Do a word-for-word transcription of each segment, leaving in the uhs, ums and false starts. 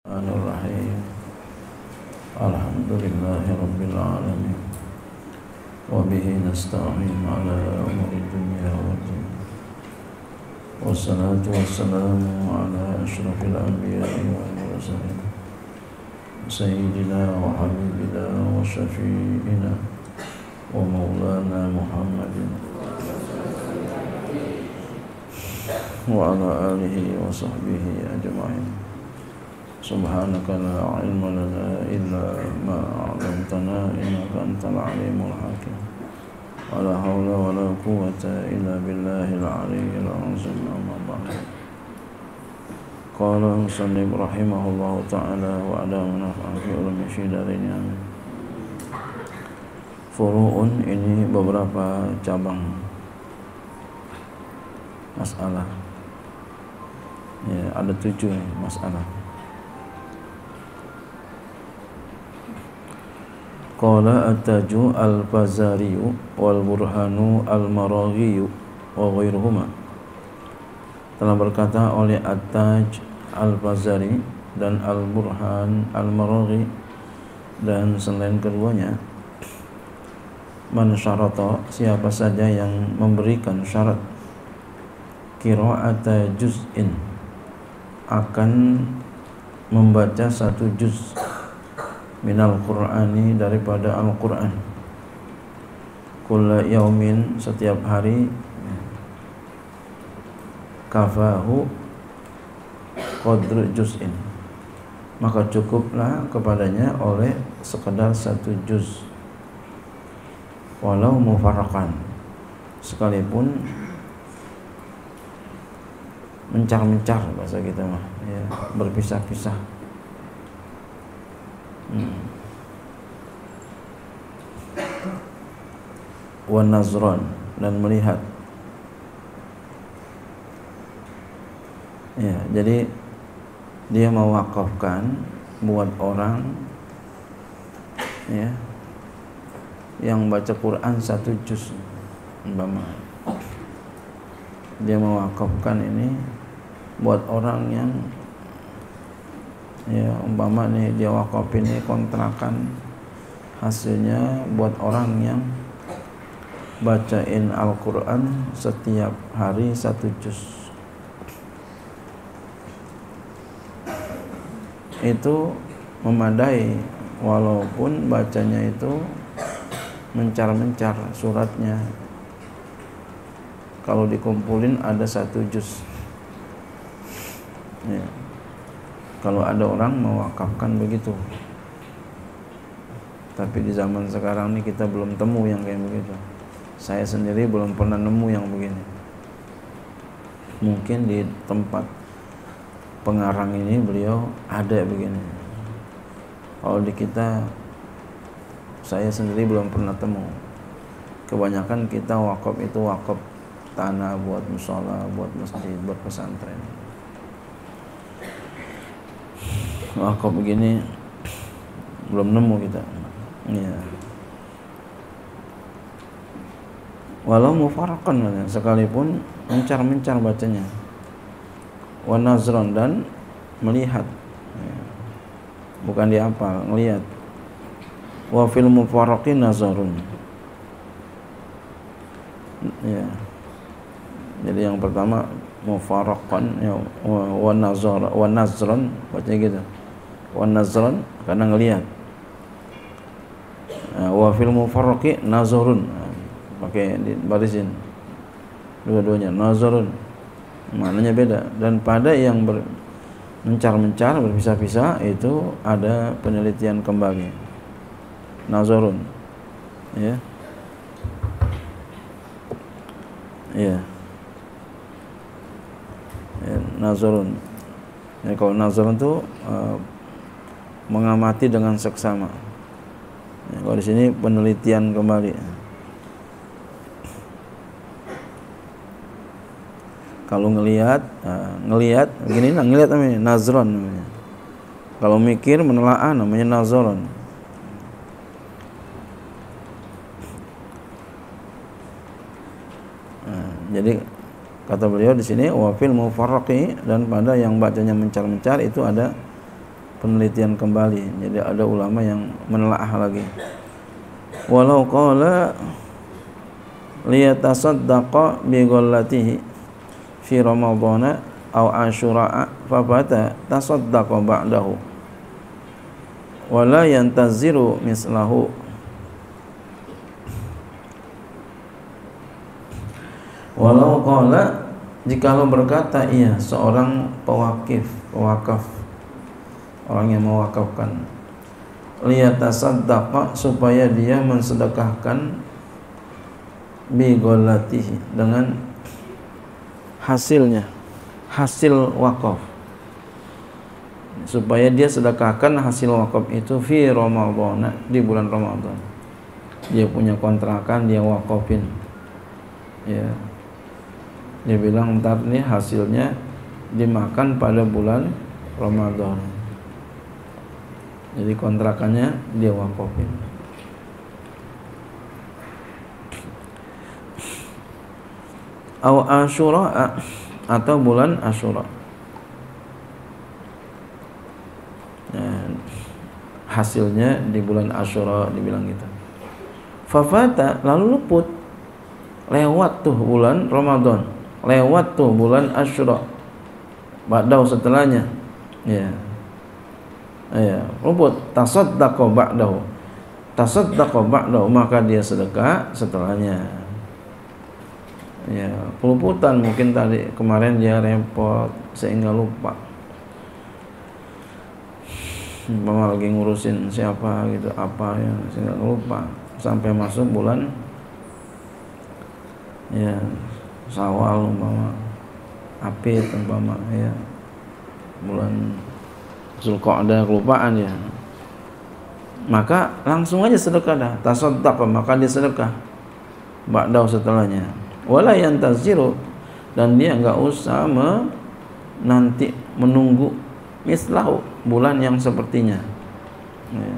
Bismillahirrahmanirrahim. Alhamdulillahi rabbil alamin. Wa bihi nasta'in ala umuri dunya waddin. Wassalatu wassalamu ala asyrafil anbiya'i wal mursalin. Sayyidina wa habibina wa syafi'ina wa maulana Muhammadin wa ala alihi wa sahbihi ajma'in. Subhanaka la ilma lana illa ma 'allamtana innaka antal alimul hakim. Wa la haula wa la quwwata illa billahil aliyyil azim. Amma ba'd. Qala musannif rahimahullahu ta'ala wa adama naf'an fi ulumi syidarinya. Furu'un, ini beberapa cabang masalah. Ya, ada tujuh masalah. Qala at-Taju al-Fazariyu wal Burhanu al-Maraghiyu wa ghairuhuma. Telah berkata oleh At-Taj al-Fazari dan al-Burhan al-Maraghi dan selain keduanya, man syarata, siapa saja yang memberikan syarat qira'ata juz'in, akan membaca satu juz minal Qur'ani, daripada Al-Qur'an, kulla yaumin, setiap hari, kafahu qadru juz'in, maka cukuplah kepadanya oleh sekedar satu juz, walau mufarraqan, sekalipun mencar-mencar bahasa kita mah, ya, berpisah-pisah. Hmm. Wa nazran, dan melihat. Ya, jadi dia mewakafkan buat orang, ya, yang baca Quran satu juz, umpama dia mewakafkan ini buat orang yang, ya, umpama nih dia wakafin ini kontrakan, hasilnya buat orang yang bacain Al-Quran setiap hari satu juz. Itu memadai, walaupun bacanya itu mencar-mencar suratnya. Kalau dikumpulin ada satu juz, ya. Kalau ada orang mewakafkan begitu, tapi di zaman sekarang ini kita belum temu yang kayak begitu. Saya sendiri belum pernah nemu yang begini. Mungkin di tempat pengarang ini beliau ada begini. Kalau di kita, saya sendiri belum pernah temu. Kebanyakan kita wakaf itu wakaf tanah buat mushola, buat masjid, buat pesantren. Wakaf begini belum nemu kita, ya. Walau mufarraqan, sekalipun mencar-mencar bacanya. Wa nazran, dan melihat, ya. Bukan dihafal, melihat. Wa fil mufarraqi nazarun, ya. Jadi yang pertama mufarraqan, ya, wa nazar wa nazran, baca gitu. Wa nazran, karena ngelihat. Wa fil mufarraqi nazarun, pakai di barisin dua-duanya, nazarun, maknanya beda. Dan pada yang ber, mencar-mencar, berpisah-pisah, itu ada penelitian kembali, nazarun, ya, ya, ya, nazarun. Ya, kalau nazarun itu uh, mengamati dengan seksama. Ya, kalau di sini penelitian kembali. Kalau ngelihat, uh, ngelihat begini, nah, ngelihat namanya nazron namanya. Kalau mikir, menelaah, namanya nazaron. Nah, jadi kata beliau di sini, wa fil mufarraqi, dan pada yang bacanya mencar-mencar itu ada penelitian kembali. Jadi ada ulama yang menelaah lagi. Walau qala liyatasaddaqa bi ghallatihi fi ramadhana aw asyura fa bata tasaddaqa ba'dahu wa la yantaziru mislahu. Walau qala, jikalau berkata ia seorang pewakif, pewakaf, orang yang mewakafkan, liyatasaddaqa, supaya dia mensedekahkan bi ghalatihi, dengan hasilnya, hasil wakaf, supaya dia sedekahkan hasil wakaf itu fi Ramadan, di bulan Ramadan. Dia punya kontrakan, dia wakafin, ya, dia bilang ntar nih hasilnya dimakan pada bulan Ramadan. Jadi kontrakannya dia wakafin. Aw Asyura, atau bulan Asyura. Nah, hasilnya di bulan Asyura dibilang gitu. Fafata, lalu luput, lewat tuh bulan Ramadan, lewat tuh bulan Asyura, ba'dahu setelahnya, ya. Ya, luput, tasaddaqa ba'dahu, tasaddaqa ba'dahu, maka dia sedekah setelahnya. Ya, peluputan mungkin tadi kemarin dia repot sehingga lupa. Umpama lagi ngurusin siapa gitu, apa ya, sehingga lupa sampai masuk bulan ya Syawal, umpama Apit, umpama ya bulan Zulqa'dah, kelupaan ya, maka langsung aja sedekah dah, tasaddaq, maka dia sedekah ba'dahu setelahnya. Wala yantaziru, dan dia enggak usah menanti, menunggu mislahu, bulan yang sepertinya, ya.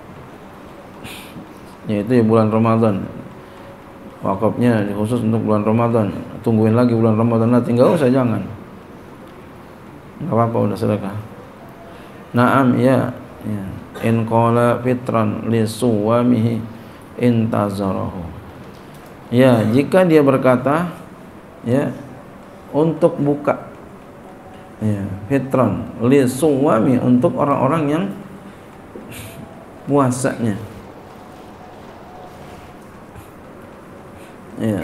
Yaitu ya bulan Ramadan, wakafnya khusus untuk bulan Ramadan. Tungguin lagi bulan Ramadan nanti, enggak usah, jangan, enggak apa-apa, udah sedekah. Naam, ya, ya. In qala fitran li suwamihi intazarahu. Ya, jika dia berkata ya untuk buka, ya, fitran li suwami, untuk orang-orang yang puasanya, ya.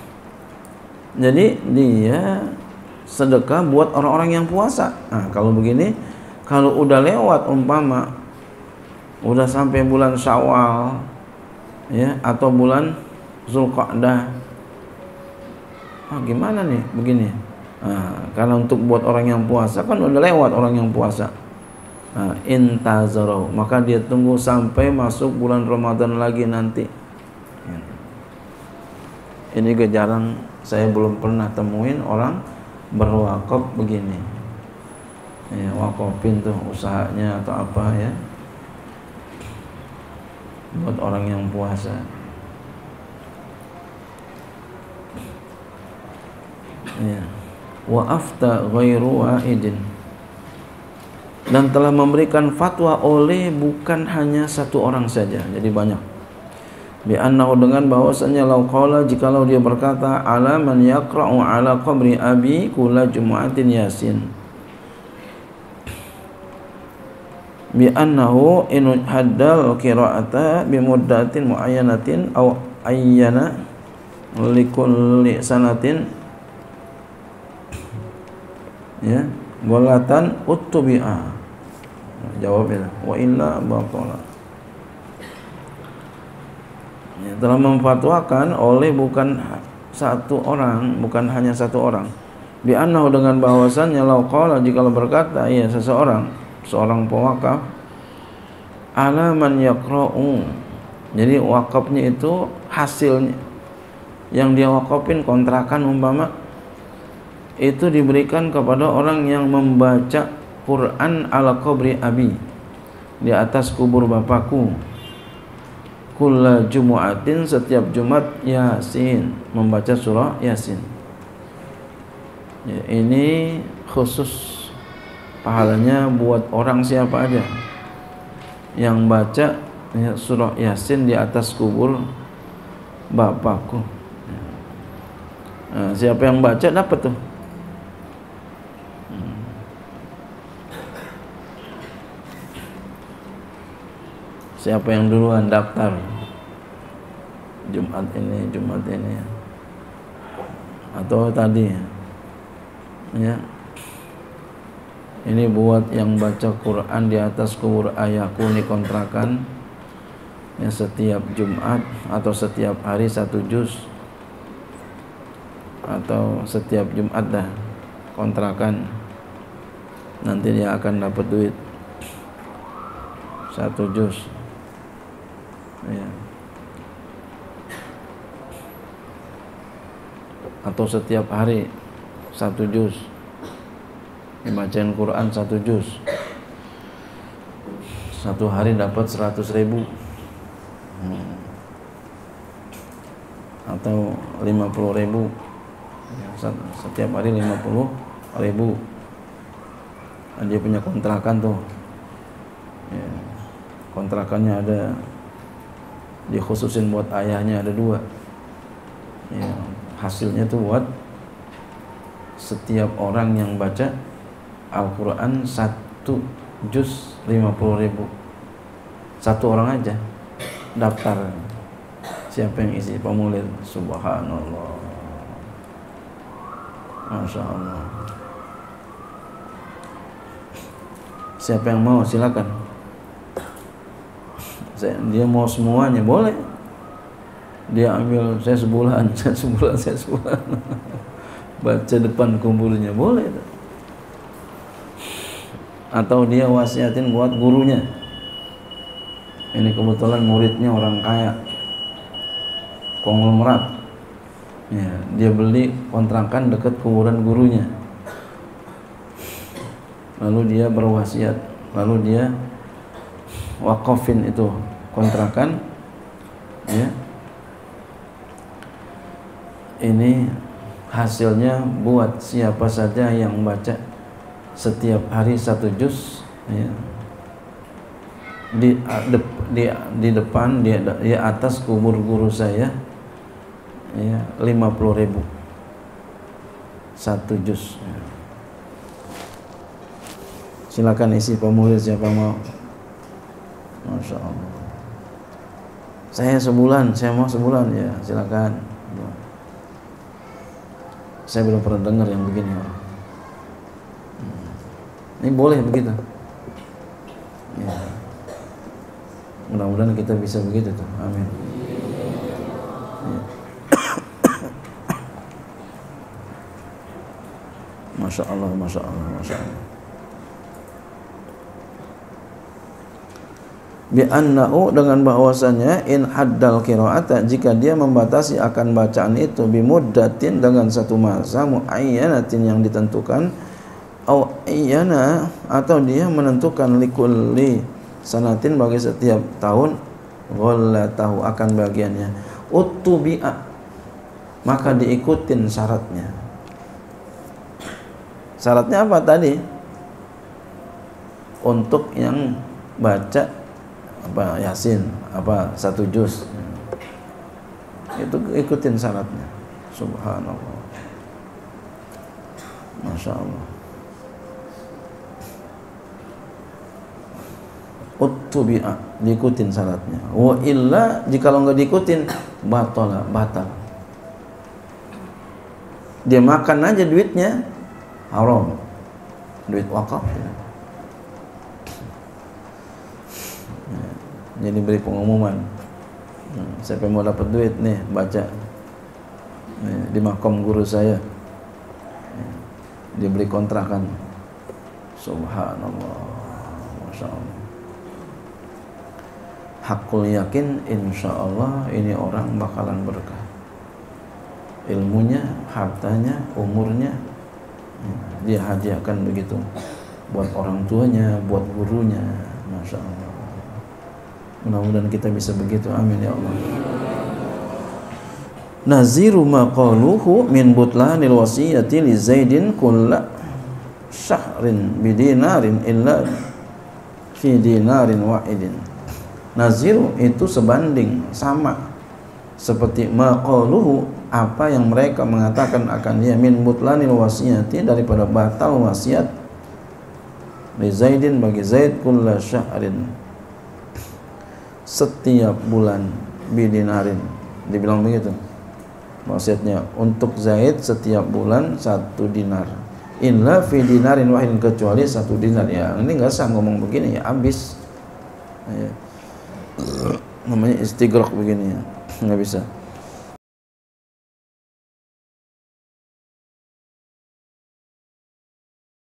Jadi dia sedekah buat orang-orang yang puasa. Nah, kalau begini, kalau udah lewat, umpama udah sampai bulan Syawal, ya, atau bulan Zulqa'dah, ah, gimana nih begini? Nah, karena untuk buat orang yang puasa kan udah lewat orang yang puasa. Nah, intazarahu, maka dia tunggu sampai masuk bulan Ramadan lagi nanti. Ini juga jarang, saya belum pernah temuin orang berwakaf begini. Ya, wakafin tuh usahanya atau apa ya, buat orang yang puasa. Ya. Wa afta ghairu wahidin, dan telah memberikan fatwa oleh bukan hanya satu orang saja, jadi banyak. Bi annahu, dengan bahwasanya lau qala, jikalau dia berkata, ala man yaqra'u ala qabri abi kulla jumu'atin yasin, bi annahu in haddal qira'ata bi muddatin muayyanatin aw ayyana likulli sanatin, ya, golatan utubi'ah. Jawabnya wa illa batala. Ya, telah memfatwakan oleh bukan satu orang, bukan hanya satu orang, bi annahu, dengan bahwasannya lau qala, jikalau berkata ya seseorang, seorang pewakaf, ala man yaqra'u, jadi wakafnya itu hasilnya yang dia wakafin, kontrakan umpama, itu diberikan kepada orang yang membaca Quran ala qabri abi, di atas kubur bapakku, kulla jumu'atin, setiap Jumat, Yasin, membaca surah Yasin. Ya, ini khusus pahalanya buat orang siapa aja yang baca ya, surah Yasin di atas kubur bapakku. Nah, siapa yang baca dapat tuh. Hmm. Siapa yang duluan daftar Jumat ini, Jumat ini, atau tadi ya, ini buat yang baca Quran di atas kubur ayahku ini kontrakan ya, setiap Jumat atau setiap hari satu juz, atau setiap Jumat dah kontrakan, nanti dia akan dapat duit satu juz ya. Atau setiap hari satu juz, dibacain Quran satu juz, satu hari dapat seratus ribu hmm. atau lima puluh ribu, setiap hari lima puluh ribu. Dia punya kontrakan tuh ya. Kontrakannya ada, dikhususin buat ayahnya ada dua ya. Hasilnya tuh buat setiap orang yang baca Al-Quran satu juz lima puluh ribu. Satu orang aja daftar. Siapa yang isi formulir? Subhanallah, Masya Allah. Siapa yang mau silakan. Dia mau semuanya boleh. Dia ambil, saya sebulan, saya sebulan, saya sebulan. Baca depan kuburnya boleh. Atau dia wasiatin buat gurunya. Ini kebetulan muridnya orang kaya, konglomerat ya, dia beli kontrakan dekat kuburan gurunya, lalu dia berwasiat, lalu dia wakafin itu kontrakan ya. Ini hasilnya buat siapa saja yang baca setiap hari satu juz ya. Di, de, di di depan di, di atas kubur guru saya ya, lima puluh ribu satu juz ya. Silakan isi formulir siapa mau. Masya Allah. Saya sebulan, saya mau sebulan ya, silakan. Saya belum pernah dengar yang begini. Ini boleh begitu ya. Mudah-mudahan kita bisa begitu tuh. Amin ya. Masya Allah, Masya Allah, Masya Allah. Bi'annahu, dengan bahwasannya, in haddal qira'ata, jika dia membatasi akan bacaan itu, bimuddatin, dengan satu masa, muayyanatin, yang ditentukan, au ayyana, atau dia menentukan likulli sanatin, bagi setiap tahun, ghallatahu, akan bagiannya, utubi'a, maka diikutin syaratnya. Syaratnya apa tadi? Untuk yang baca apa Yasin, apa satu juz, itu ikutin syaratnya. Subhanallah, Masya Allah. Uttubi'a, diikutin syaratnya. Wa illa, jika lo nggak diikutin, batola, batal. Dia makan aja duitnya haram, duit wakaf ya. Jadi beri pengumuman, hmm, siapa yang mau dapat duit nih baca nih, di makom guru saya, dia beli kontrakan. Subhanallah, Masya Allah. Hakul yakin, insya Allah ini orang bakalan berkah, ilmunya, hartanya, umurnya, dia hadiahkan begitu buat orang tuanya, buat gurunya. Masya Allah. Mudah-mudahan kita bisa begitu. Amin ya Allah. Naziru ma qaluhu min butlanil wasiyati li Zaidin kulla syahrin bidinarin illa fi dinarin wahidin. Naziru itu sebanding, sama seperti maqaluhu, apa yang mereka mengatakan akan dia min butlanil wasiyati, daripada batal wasiat, li Zaidin bagi Zaid kulla syahrin, setiap bulan, bidinarin, dibilang begitu wasiatnya untuk Zaid setiap bulan satu dinar, illa fi dinarin wahidin, kecuali satu dinar. Ya ini nggak sah ngomong begini, ya habis ya. Namanya istighraq begini ya, nggak bisa.